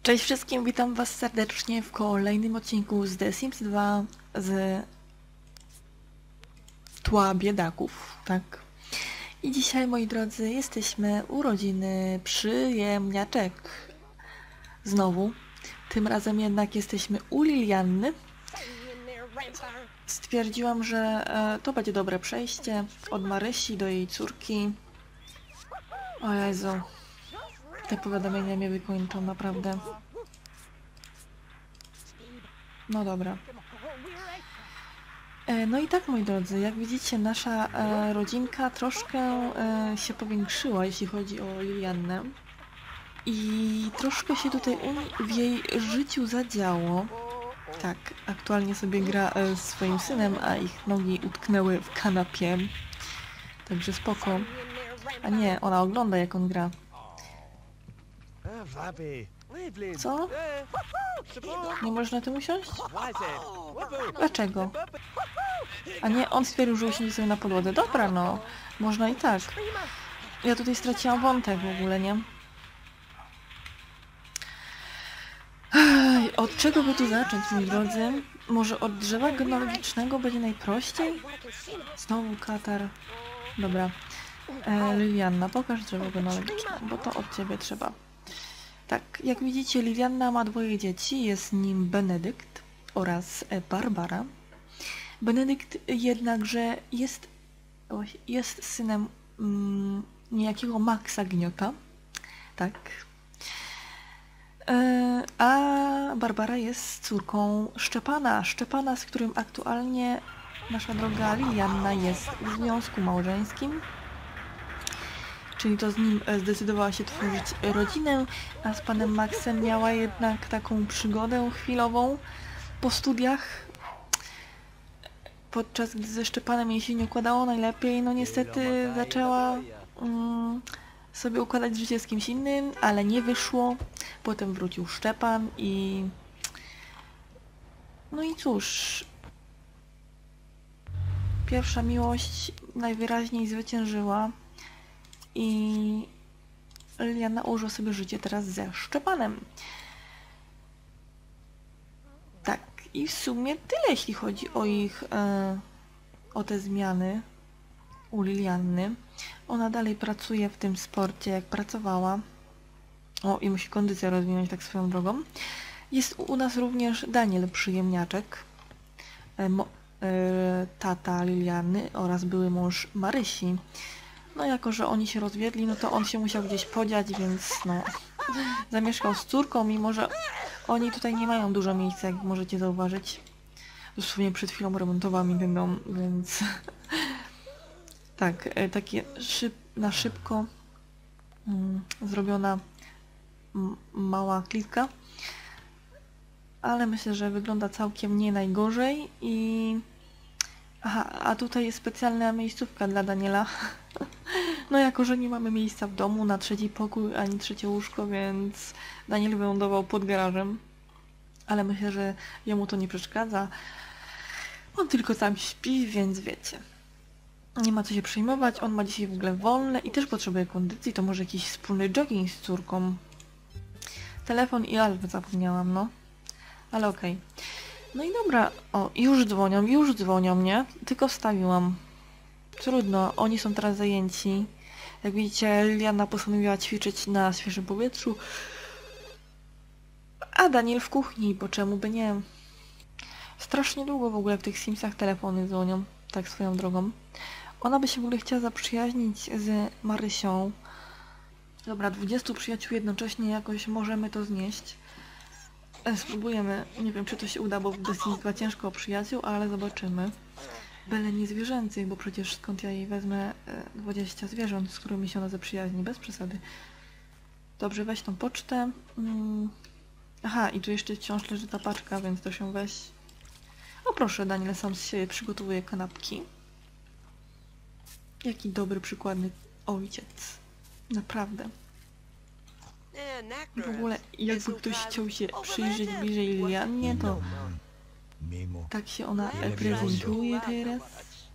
Cześć wszystkim, witam was serdecznie w kolejnym odcinku z The Sims 2 z tła biedaków, tak? I dzisiaj, moi drodzy, jesteśmy urodziny przyjemniaczek. Znowu. Tym razem jednak jesteśmy u Lilianny. Stwierdziłam, że to będzie dobre przejście od Marysi do jej córki. O Jezu. Te powiadomienia mnie wykończą, naprawdę. No dobra. No i tak, moi drodzy, jak widzicie, nasza rodzinka troszkę się powiększyła, jeśli chodzi o Liliannę. I troszkę się tutaj w jej życiu zadziało. Tak, aktualnie sobie gra z swoim synem, a ich nogi utknęły w kanapie. Także spoko. A nie, ona ogląda, jak on gra. Co? Nie można tym usiąść? Dlaczego? A nie, on stwierdził, że usiądzie sobie na podłodze. Dobra, no. Można i tak. Ja tutaj straciłam wątek w ogóle, nie? Od czego by tu zacząć, moi drodzy? Może od drzewa genealogicznego będzie najprościej? Znowu katar. Dobra. Lilianna, pokaż drzewo genealogiczne, bo to od ciebie trzeba. Tak, jak widzicie, Lilianna ma dwoje dzieci. Jest nim Benedykt oraz Barbara. Benedykt jednakże jest synem niejakiego Maxa Gniota. Tak. A Barbara jest córką Szczepana. Szczepana, z którym aktualnie nasza droga Lilianna jest w związku małżeńskim. Czyli to z nim zdecydowała się tworzyć rodzinę, a z panem Maxem miała jednak taką przygodę chwilową po studiach. Podczas gdy ze Szczepanem jej się nie układało najlepiej, no niestety zaczęła sobie układać życie z kimś innym, ale nie wyszło. Potem wrócił Szczepan i... No i cóż... Pierwsza miłość najwyraźniej zwyciężyła i Lilianna ułożyła sobie życie teraz ze Szczepanem. Tak, i w sumie tyle, jeśli chodzi o ich... o te zmiany u Lilianny. Ona dalej pracuje w tym sporcie, jak pracowała. O, i musi kondycję rozwinąć tak swoją drogą. Jest u nas również Daniel Przyjemniaczek, tata Lilianny oraz były mąż Marysi. No jako, że oni się rozwiedli, no to on się musiał gdzieś podziać, więc no... Zamieszkał z córką, mimo że oni tutaj nie mają dużo miejsca, jak możecie zauważyć. Dosłownie przed chwilą remontowałam ten dom, więc... Tak, takie na szybko zrobiona mała klitka, ale myślę, że wygląda całkiem nie najgorzej i... Aha, a tutaj jest specjalna miejscówka dla Daniela. No jako, że nie mamy miejsca w domu na trzeci pokój ani trzecie łóżko, więc Daniel wylądował pod garażem, ale myślę, że jemu to nie przeszkadza. On tylko tam śpi, więc wiecie. Nie ma co się przejmować, on ma dzisiaj w ogóle wolne i też potrzebuje kondycji, to może jakiś wspólny jogging z córką. Telefon i alb zapomniałam, no. Ale okej. No i dobra, o, już dzwonią, nie? Tylko wstawiłam. Trudno, oni są teraz zajęci. Jak widzicie, Lilianna postanowiła ćwiczyć na świeżym powietrzu. A Daniel w kuchni, bo czemu by nie? Strasznie długo w ogóle w tych Simsach telefony dzwonią, tak swoją drogą. Ona by się w ogóle chciała zaprzyjaźnić z Marysią. Dobra, 20 przyjaciół jednocześnie, jakoś możemy to znieść. Spróbujemy. Nie wiem, czy to się uda, bo w The Sims 2 ciężko o przyjaciół, ale zobaczymy. Byle nie zwierzęcych, bo przecież skąd ja jej wezmę 20 zwierząt, z którymi się ona zaprzyjaźni, bez przesady. Dobrze, weź tą pocztę. Aha, i tu jeszcze wciąż leży ta paczka, więc to się weź. O proszę, Daniel sam z siebie przygotowuje kanapki. Jaki dobry, przykładny ojciec. Naprawdę. W ogóle, jakby ktoś chciał się przyjrzeć bliżej Liliannie, to tak się ona prezentuje teraz.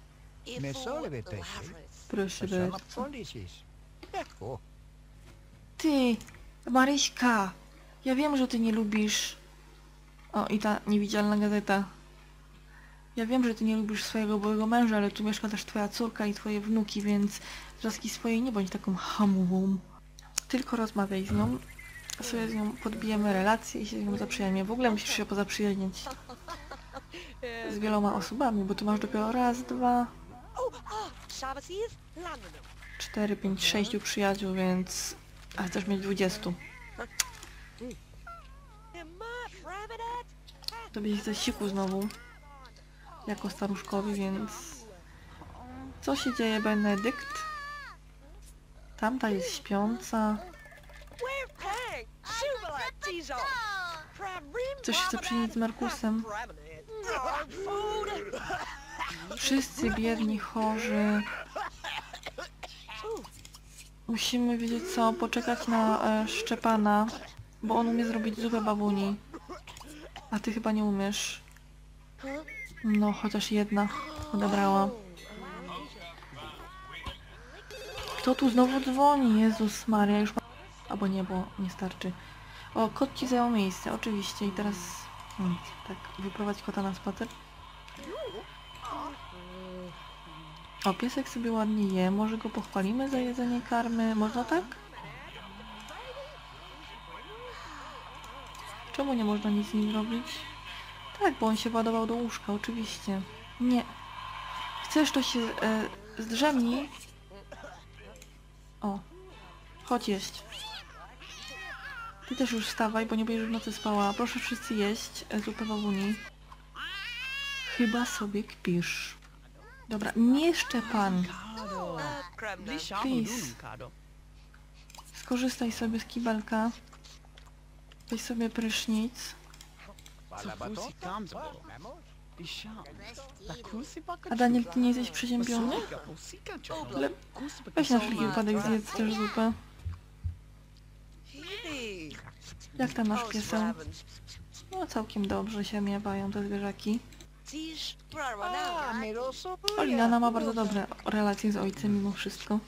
Proszę bardzo. Ty, Maryśka, Ja wiem, że ty nie lubisz... O, i ta niewidzialna gazeta. Ja wiem, że ty nie lubisz swojego byłego męża, ale tu mieszka też twoja córka i twoje wnuki, więc z łaski swojej nie bądź taką hamową. Tylko rozmawiaj z nią. Sobie z nią podbijemy relacje i się z nią zaprzyjaźnimy. W ogóle musisz się pozaprzyjaźnić z wieloma osobami, bo tu masz dopiero raz, dwa, 4, 5, 6 przyjaciół, więc... A chcesz mieć 20. Tobie się chce siku znowu. Jako staruszkowi, więc... Co się dzieje, Benedykt? Tamta jest śpiąca. Coś chce przynieść z Markusem. Wszyscy biedni, chorzy. Musimy, wiedzieć co, poczekać na Szczepana, bo on umie zrobić zupę babuni. A ty chyba nie umiesz. No, chociaż jedna odebrała. Kto tu znowu dzwoni? Jezus Maria, już ma... Albo nie, bo nie starczy. O, kot ci zajął miejsce, oczywiście. I teraz... tak, wyprowadź kota na spacer. O, piesek sobie ładnie je. Może go pochwalimy za jedzenie karmy? Można tak? Czemu nie można nic z nim zrobić? Tak, bo on się ładował do łóżka, oczywiście. Nie. Chcesz, to się zdrzemnij. O. Chodź jeść. Ty też już wstawaj, bo nie będziesz w nocy spała. Proszę wszyscy jeść zupę babuni. Chyba sobie kpisz. Dobra, nie Szczepan. Please. Skorzystaj sobie z kibelka. Weź sobie prysznic. A Daniel, ty nie jesteś przeziębiony? Ale weź na wszelki wypadek zjedz też zupę. Jak tam nasz pieseł? No całkiem dobrze się miewają te zwierzaki. Olinana ma bardzo dobre relacje z ojcem mimo wszystko.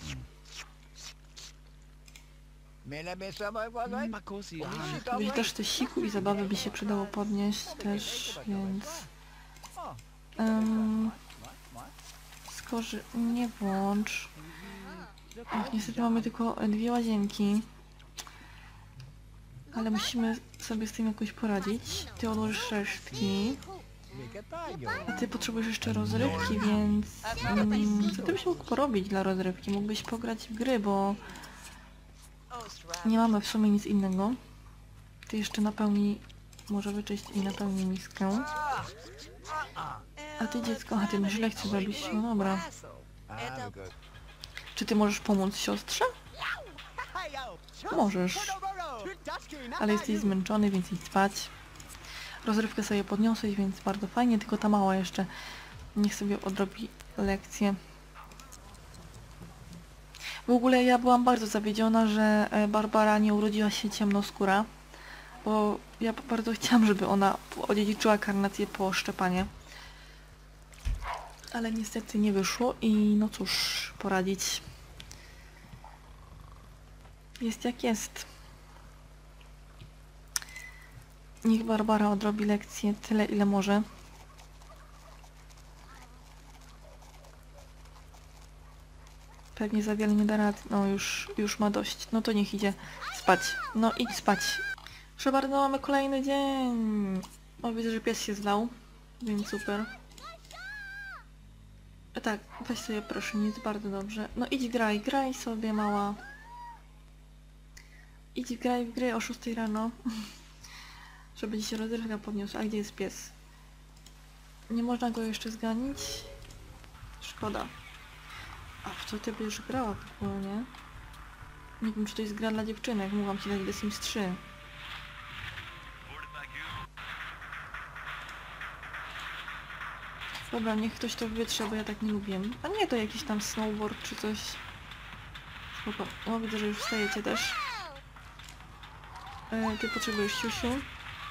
Wiesz, też te siku i zabawy by się przydało podnieść też, więc... Nie włącz. Ach, niestety mamy tylko 2 łazienki. Ale musimy sobie z tym jakoś poradzić. Ty odłożysz resztki. A ty potrzebujesz jeszcze rozrywki, więc... co ty byś mógł porobić dla rozrywki? Mógłbyś pograć w gry, bo... nie mamy w sumie nic innego. Ty jeszcze napełnij... może wyczyść i napełnij miskę. A ty dziecko, a ty masz lekcję zrobić. No dobra. Czy ty możesz pomóc siostrze? Możesz. Ale jesteś zmęczony, więc idź spać. Rozrywkę sobie podniosłeś, więc bardzo fajnie, tylko ta mała jeszcze niech sobie odrobi lekcję. W ogóle ja byłam bardzo zawiedziona, że Barbara nie urodziła się ciemnoskóra, bo ja bardzo chciałam, żeby ona odziedziczyła karnację po Szczepanie. Ale niestety nie wyszło i no cóż, poradzić. Jest jak jest. Niech Barbara odrobi lekcję tyle, ile może. Pewnie za wiele nie da rady. No już ma dość. No to niech idzie spać. No idź spać. Proszę bardzo, mamy kolejny dzień. O, widzę, że pies się zlał. Więc super. Tak, weź sobie proszę, nic, bardzo dobrze. No idź graj sobie mała. Idź graj w gry o 6 rano. Żeby ci się rozrywka podniosła. A gdzie jest pies? Nie można go jeszcze zganić? Szkoda. A w co ty będziesz grała w ogóle, nie? Nie wiem, czy to jest gra dla dziewczynek. Mogłam ci dać The Sims 3. Dobra, niech ktoś to wytrze, bo ja tak nie lubię. A nie, to jakiś tam snowboard czy coś. Spoko. O, widzę, że już wstajecie też. Ty potrzebujesz siusiu.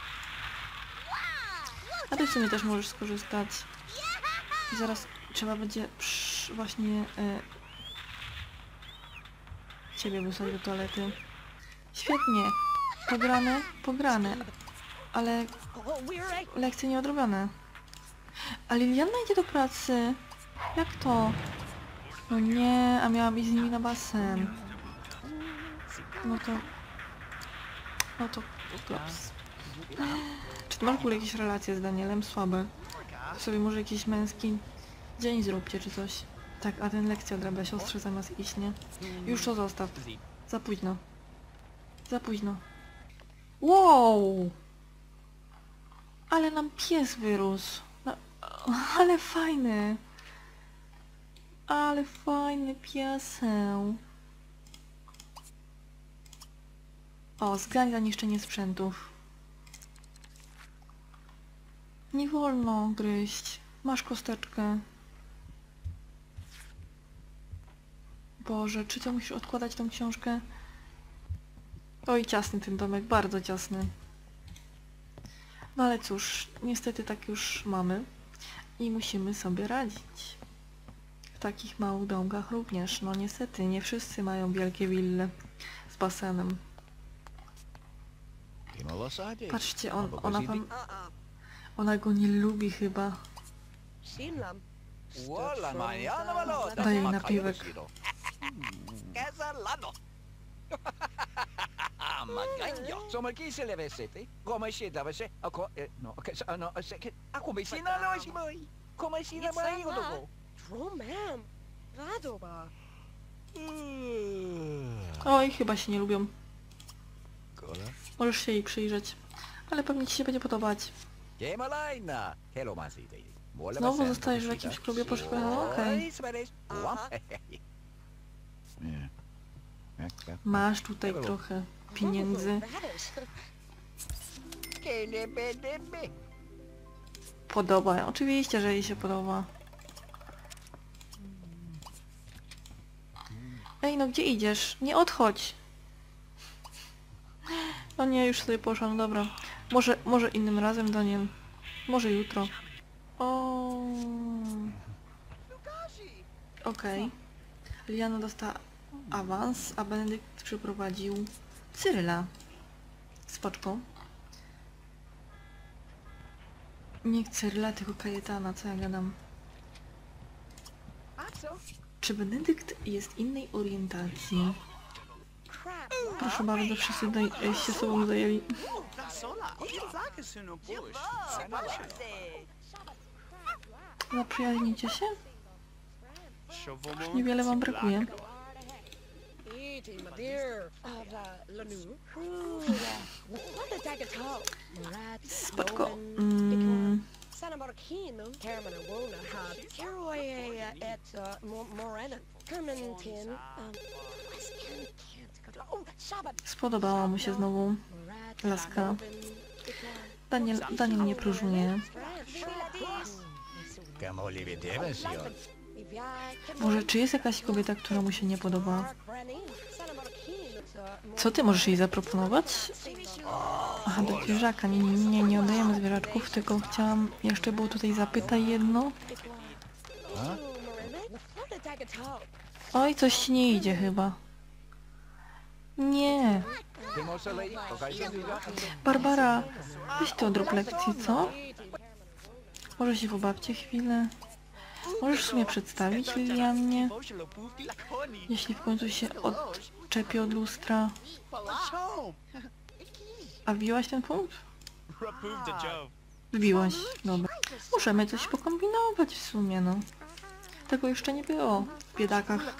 A ty w sumie też możesz skorzystać. I zaraz trzeba będzie właśnie ciebie wysłać do toalety. Świetnie. Pograne? Pograne. Ale lekcje nie odrobione. A Liliana idzie do pracy. Jak to? No nie, a miałam iść z nimi na basen. No to... No to... Klops. Czy ty masz w ogóle jakieś relacje z Danielem? Słabe. Sobie może jakiś męski dzień zróbcie, czy coś. Tak, a ten lekcję odrabia siostrze zamiast iść, nie? Już to zostaw. Za późno. Za późno. Wow! Ale nam pies wyrósł. No, ale fajny. Ale fajny pieseł. O, zgań za niszczenie sprzętów. Nie wolno gryźć. Masz kosteczkę. Boże, czy to musisz odkładać tą książkę? Oj, ciasny ten domek, bardzo ciasny. No ale cóż, niestety tak już mamy. I musimy sobie radzić. W takich małych domkach również. No niestety, nie wszyscy mają wielkie wille z basenem. Patrzcie, ona go nie lubi chyba. Daj jej napiwek. Oj, chyba się nie lubią. Możesz się jej przyjrzeć. Ale pewnie ci się będzie podobać. Znowu zostajesz w jakimś klubie poszukania? Okej. Masz tutaj trochę pieniędzy. Podoba. Oczywiście, że jej się podoba. Ej, no gdzie idziesz? Nie odchodź! No nie, już sobie poszłam, dobra. Może innym razem, Daniel. Może jutro. O. Okej. Liliana dostała awans, a Benedykt przyprowadził Cyryla. Spoczko. Nie Cyryla, tylko Kajetana, co ja gadam. Czy Benedykt jest innej orientacji? Proszę bardzo, wszyscy tutaj się sobą zajęli. Zaprzyjaźnicie się? Już niewiele wam brakuje. Spoczko. Spodobała mu się znowu laska. Daniel nie próżnuje. Może czy jest jakaś kobieta, która mu się nie podoba? Co ty możesz jej zaproponować? Aha, do zwierzaka. Nie oddajemy zwierzaczków, tylko chciałam... Jeszcze było tutaj zapytaj jedno. Oj, coś ci nie idzie chyba. Nie. Barbara, weź to odrób lekcji, co? Może się pobawcie chwilę. Możesz w sumie przedstawić Liliannie, jeśli w końcu się odczepi od lustra. A wbiłaś ten punkt? Wbiłaś, dobra. Możemy coś pokombinować w sumie, no. Tego jeszcze nie było w biedakach.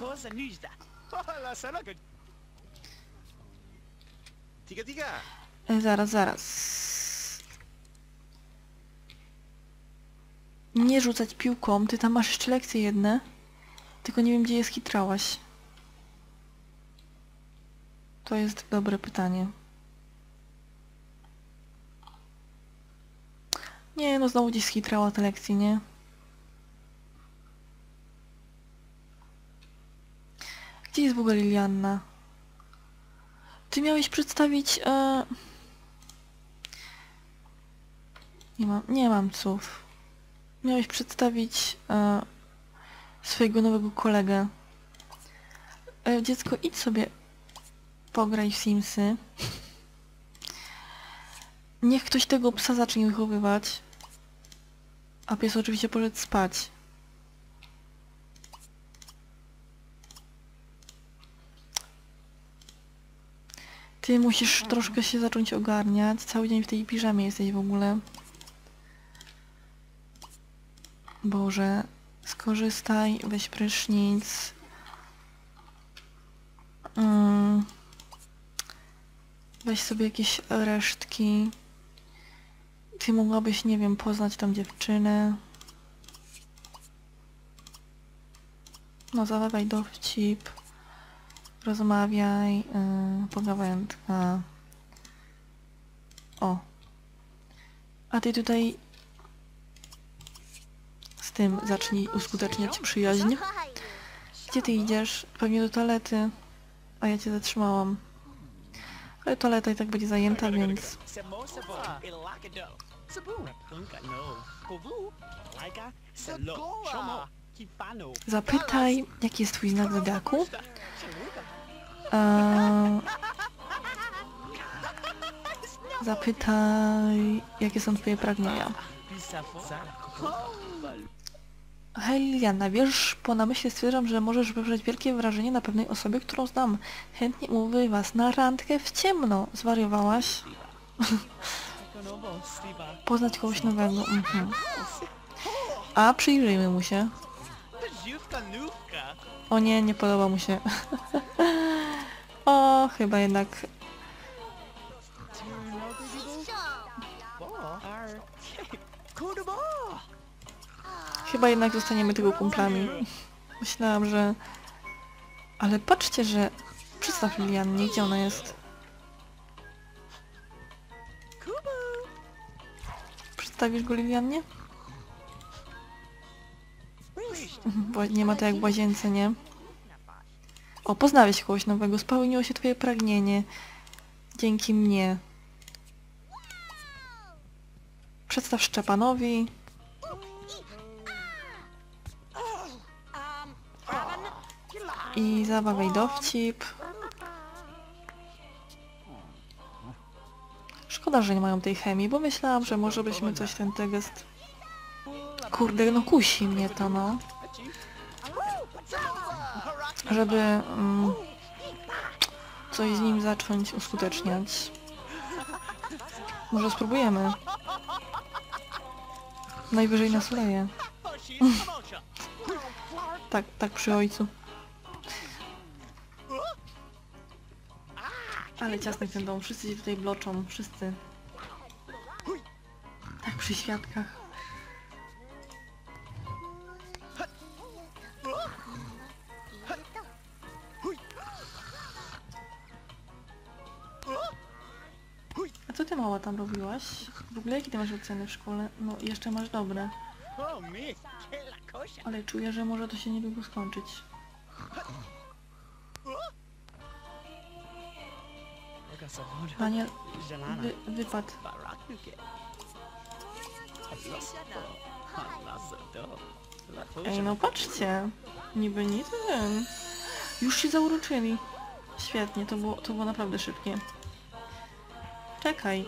Zaraz. Nie rzucać piłką, ty tam masz jeszcze lekcje jedne. Tylko nie wiem, gdzie je skitrałaś. To jest dobre pytanie. Nie, no znowu gdzieś skitrała te lekcje, nie? Gdzie jest w ogóle Lilianna? Ty miałeś przedstawić... Nie mam słów. Miałeś przedstawić swojego nowego kolegę. Dziecko, idź sobie pograj w Simsy. Niech ktoś tego psa zacznie wychowywać. A pies oczywiście poszedł spać. Ty musisz troszkę się zacząć ogarniać. Cały dzień w tej piżamie jesteś w ogóle. Boże, skorzystaj, weź prysznic. Weź sobie jakieś resztki. Ty mogłabyś, nie wiem, poznać tą dziewczynę. No, zawadaj dowcip. Rozmawiaj. Pogawędka. O. A ty tutaj z tym zacznij uskuteczniać przyjaźń. Gdzie ty idziesz? Pewnie do toalety. A ja cię zatrzymałam. Ale toaleta i tak będzie zajęta, więc... Zapytaj, jaki jest twój znak zodiaku? Zapytaj, jakie są twoje pragnienia. Hej Liliana, wiesz, po namyśle stwierdzam, że możesz wywrzeć wielkie wrażenie na pewnej osobie, którą znam. Chętnie umówię was na randkę w ciemno. Zwariowałaś? Poznać kogoś nowego. A, przyjrzyjmy mu się. O nie, nie podoba mu się. O, chyba jednak... Chyba jednak zostaniemy tylko kumplami. Myślałam, że... Ale patrzcie, że... Przedstaw Liliannie, gdzie ona jest. Przedstawisz go Liliannie? Bo nie ma to jak w łazience, nie? O, poznałeś kogoś nowego, spełniło się twoje pragnienie. Dzięki mnie. Przedstaw Szczepanowi. I zabawiaj dowcip. Szkoda, że nie mają tej chemii, bo myślałam, że może byśmy coś ten tekst... Kurde, no kusi mnie to, no. Żeby coś z nim zacząć uskuteczniać. Może spróbujemy. Najwyżej nas uleje. Tak przy ojcu. Ale ciasny ten dom, wszyscy się tutaj bloczą, wszyscy. Tak przy świadkach. A co ty mała tam robiłaś? W ogóle jakie ty masz oceny w szkole? No jeszcze masz dobre. Ale czuję, że może to się niedługo skończyć. Daniel, wypadł. Ej, no patrzcie. Niby nic, ten. Już się zauroczyli. Świetnie, to było naprawdę szybkie. Czekaj.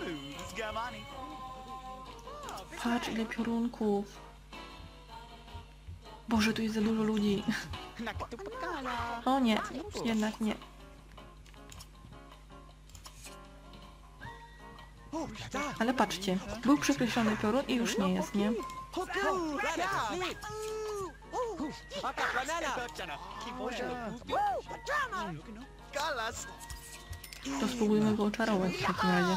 Patrz, ile piorunków. Boże, tu jest za dużo ludzi. O nie, jednak nie. Ale patrzcie, był przekreślony piorun i już nie jest, nie? To spróbujmy go oczarować w takim razie.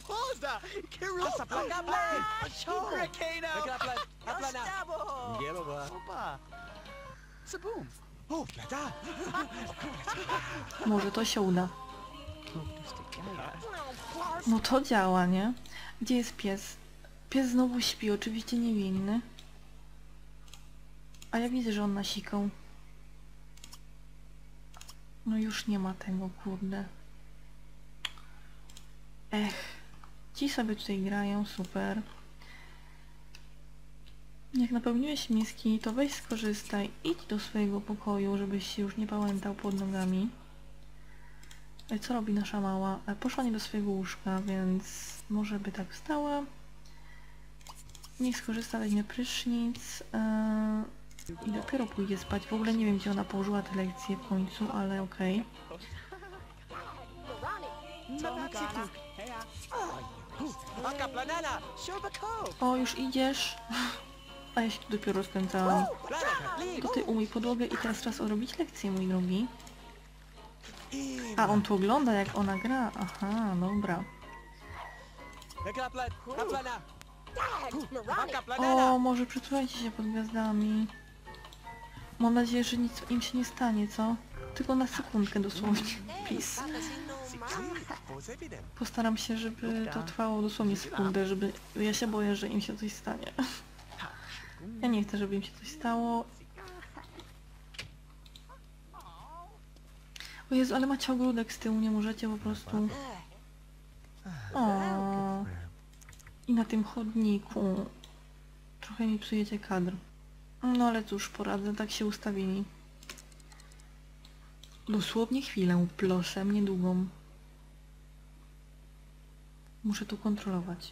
Może to się uda. No to działa, nie? Gdzie jest pies? Pies znowu śpi, oczywiście niewinny. A ja widzę, że on nasikał. No już nie ma tego, kurde. Ech. Ci sobie tutaj grają, super. Jak napełniłeś miski, to weź skorzystaj. Idź do swojego pokoju, żebyś się już nie pałętał pod nogami. Co robi nasza mała? Poszła nie do swojego łóżka, więc może by tak wstała. Niech skorzysta, weźmie prysznic i dopiero pójdzie spać. W ogóle nie wiem, gdzie ona położyła te lekcje w końcu, ale okej. O, już idziesz? A ja się tu dopiero rozkręcałam. To ty umyj podłogę i teraz czas odrobić lekcję, mój drogi. A on tu ogląda, jak ona gra. Aha, dobra. O, może przytulajcie się pod gwiazdami. Mam nadzieję, że nic im się nie stanie, co? Tylko na sekundkę dosłownie. Please. Postaram się, żeby to trwało dosłownie sekundę, żeby... Ja się boję, że im się coś stanie. Ja nie chcę, żeby im się coś stało. O Jezu, ale macie ogródek z tyłu, nie możecie po prostu... O. I na tym chodniku. Trochę mi psujecie kadr. No ale cóż, poradzę, tak się ustawili. Dosłownie chwilę, proszę, niedługą. Muszę tu kontrolować.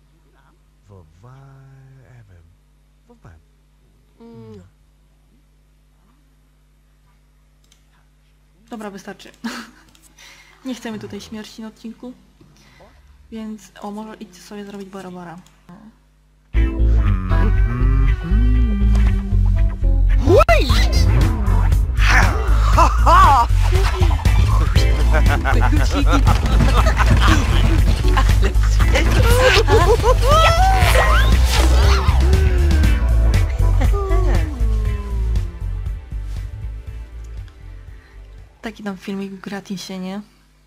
Dobra, wystarczy. Nie chcemy tutaj śmierci na odcinku. Więc, o, może idźcie sobie zrobić barabara. Taki tam filmik w gratisie, nie?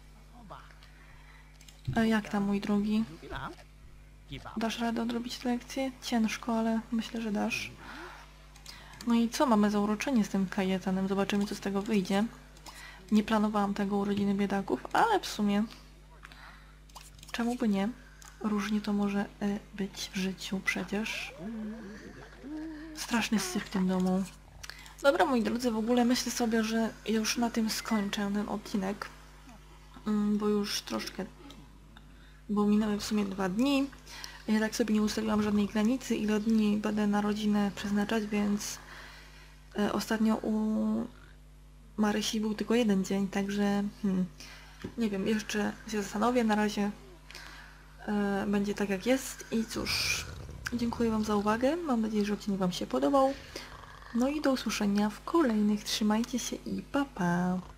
A jak tam, mój drogi? Dasz radę odrobić tę lekcję? Ciężko, ale myślę, że dasz. No i co? Mamy zauroczenie z tym Kajetanem. Zobaczymy, co z tego wyjdzie. Nie planowałam tego urodziny biedaków, ale w sumie... Czemu by nie? Różnie to może być w życiu przecież. Straszny syf w tym domu. Dobra, moi drodzy, w ogóle myślę sobie, że już na tym skończę ten odcinek. Bo już troszkę... Bo minęły w sumie 2 dni. Ja tak sobie nie ustaliłam żadnej granicy, ile dni będę na rodzinę przeznaczać, więc... Ostatnio u Marysi był tylko 1 dzień, także... Nie wiem, jeszcze się zastanowię, na razie będzie tak jak jest i cóż, dziękuję wam za uwagę, mam nadzieję, że odcinek wam się podobał, no i do usłyszenia w kolejnych, trzymajcie się i pa pa!